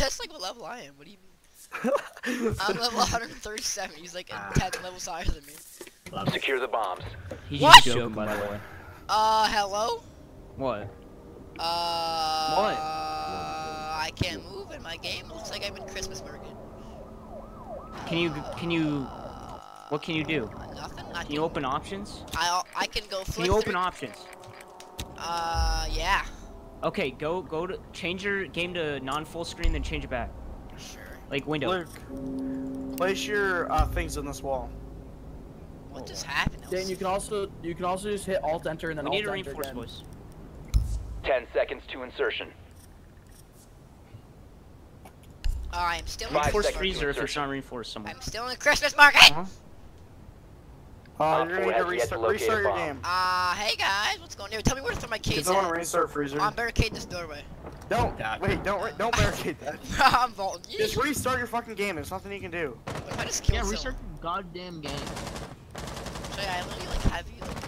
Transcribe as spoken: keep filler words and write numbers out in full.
That's like what level I am. What do you mean? I'm level one hundred thirty-seven. He's like Ah. ten levels higher than me. Secure the bombs. He's What? just joking, by the way. Uh, hello? What? Uh, What? I can't move in my game. Looks like I'm in Christmas market. Can you, can you, Uh, what can you do? Nothing. I Can you open options? I I can go flip Can you open through- options? Uh, yeah. Okay, go, go to, change your game to non-full screen, then change it back. Sure. Like window. Luke, place your uh, things on this wall. What just happened? That Dan, was- you can also you can also just hit Alt Enter and then We need Alt to Enter reinforce, again. boys. Ten seconds to insertion. Uh, I'm still in Five Reinforce seconds to freezer if it's insertion. not reinforced somewhere. I'm still in the Christmas market. Huh? Uh, Op you're four gonna need has to yet to restart, locate a restart your bomb. game. Uh, hey guys, what's going on? Tell me where to throw my Because keys I want to at. restart freezer. I'm barricade this doorway. Don't Yeah. wait. Don't re don't barricade that. I'm vaulting. Just restart your fucking game. There's nothing you can do. What if I just kill Yeah, someone? restart the goddamn game. So yeah, I literally like have you like